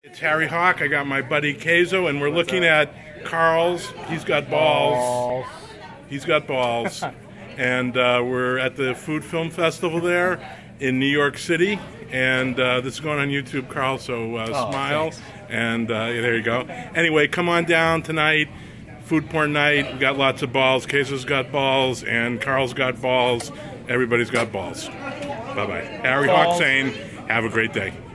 It's Harry Hawk. I got my buddy Keizo, and we're looking at Karl's. He's got balls. He's got balls. And we're at the Food Film Festival there in New York City. And this is going on YouTube, Karl, so smile. Thanks. And there you go. Anyway, come on down tonight. Food porn night. We've got lots of balls. Keizo's got balls, and Karl's got balls. Everybody's got balls. Bye-bye. Harry Hawk saying, have a great day.